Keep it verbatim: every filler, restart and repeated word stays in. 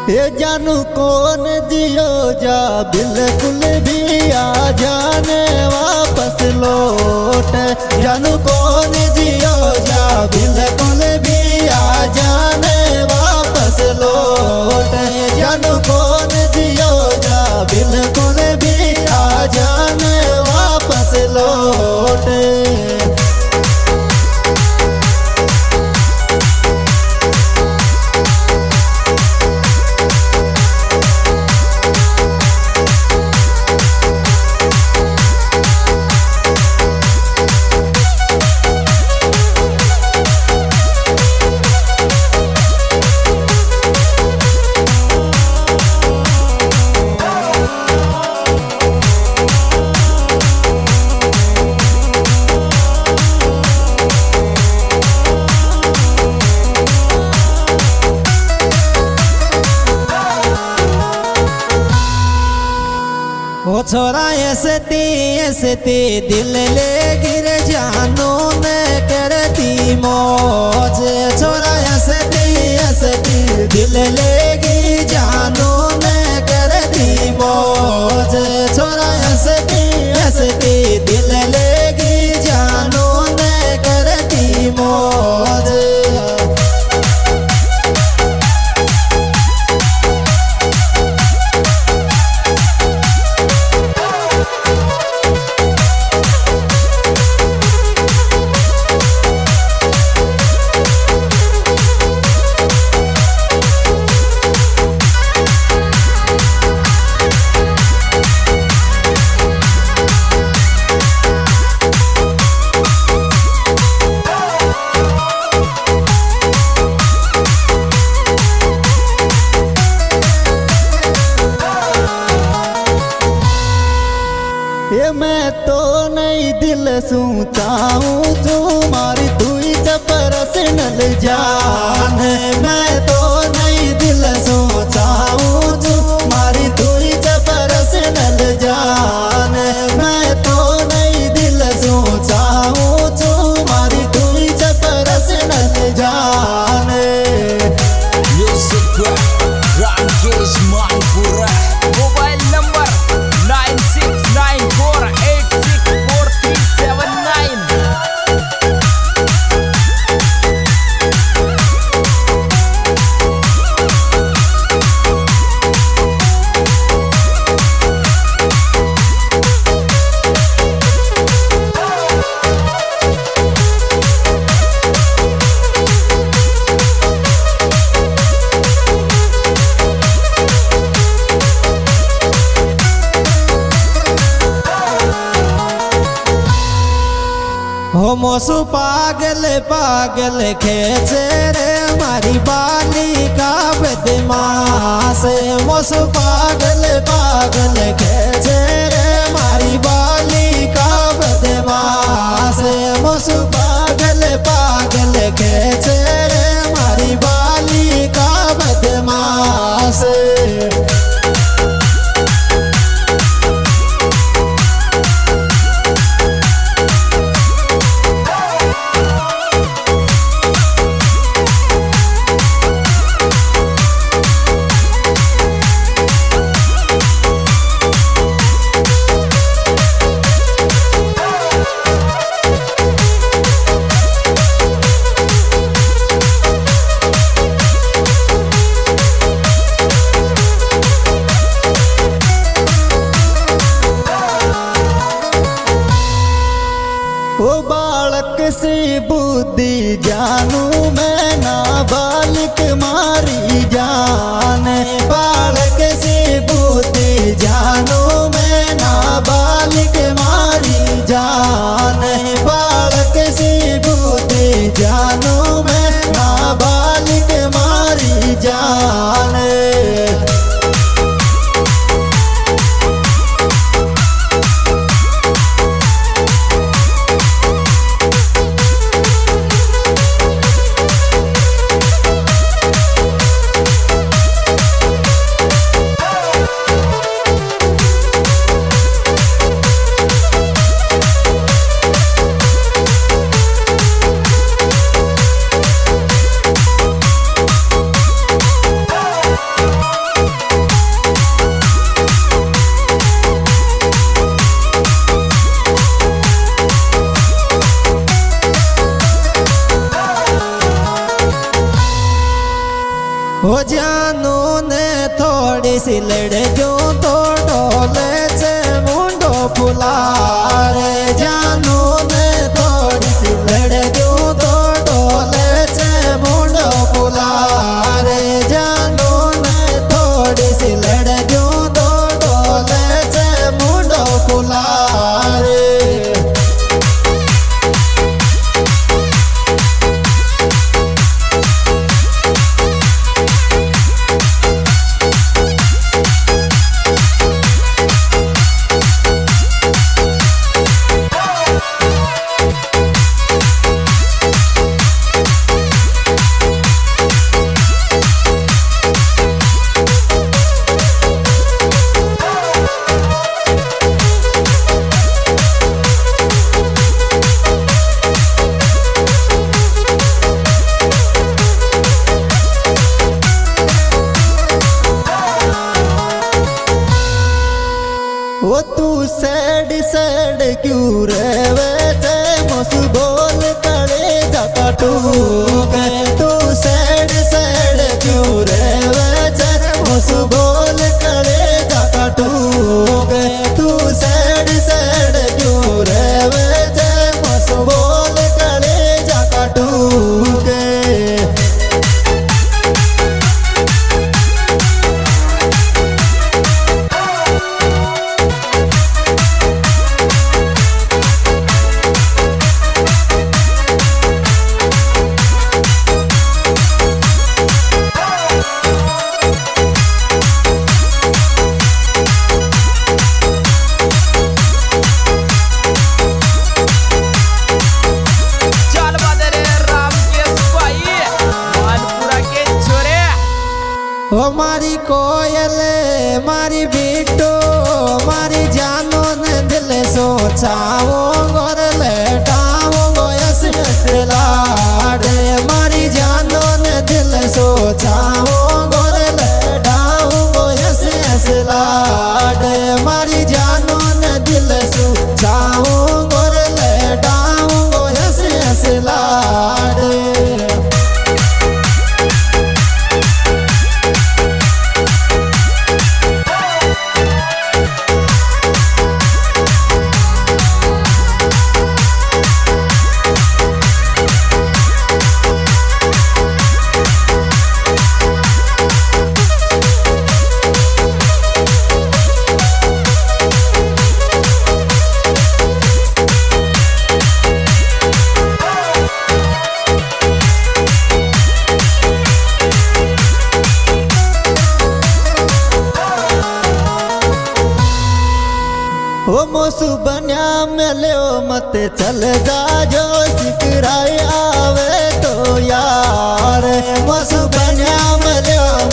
ये जानू कौन जियो जा बिल्कुल भी आ जाने वापस लौट। जानू कौन जियो जा बिल्कुल भी आ जाने वापस लौट। जानू कौन जियो जा बिल्कुल भी आ जाने वापस लौट। ओ छोरा ऐसे ती ऐसे ती दिल ले गिर जानू ने करती मौज। छोरा ऐसे ती ऐसे ती दिल ले गिर जानू ने करती मौज। छोरा ऐसे ती ऐसे ती दिल ले गिर जानू ने करती मौज। ये मैं तो नहीं दिल सूचाऊं तुम्हारी तुई पर्सनल जान। मैं तो नहीं दिल सोचाऊं तुम्हारी तुई पर्सनल जान। मैं तो नहीं दिल सोचाऊं तुम्हारी तुई पर्सनल जान। Mobile number nine six nine four eight six four three seven nine. हो मोसू पागल पागल खेचे रे हमारी बाली का बदमाश। मोसू पागल पागल खेचे रे हमारी बाली का बदमाश। मोसू पागल पागल खेचे रे हमारी बाली का बदमाश। ओ बालक सी बुद्धि जानू मैं नाबालिग मारी जान। बालक सी बुद्धि जानू मैं नाबालिग मारी जान। बालक सी बुद्धि जानू मैं नाबालिग मारी जान। हो जानू ने थोड़ी सी लड़ जो तो डोले से मुंडो फुला रे जानू ने थोड़ी सी लड़ जो तो डोले से मुंडो फुला रे जानू ने थोड़ी सी लड़ जो तो डोले से मुंडो फुला रे। वो तू सैड सैड क्यों रहवे थे मुस बोल करे जाता तू गए तू सैड सैड क्यों रहवे थे मुस बोल करे जाता तू गए तू सैड सैड क्यों रहवे थे मुस बोल करे जाता तू गए। ओ मारी कोयल मारी बेटो मारी जानो ने दिल सोचाओ गोर लेटाओ गोयस लाडे मारी जानो ने दिल सोचाओ गोर लेटाओ गोयस लाडे मारी जानो ने दिल सोचाओ गोर लेटाओ गोयस लाडे। ओ मोसु बन्या मिलो मत चल जा जो सिकराए आवे तो यार मोसु बन्या मिलो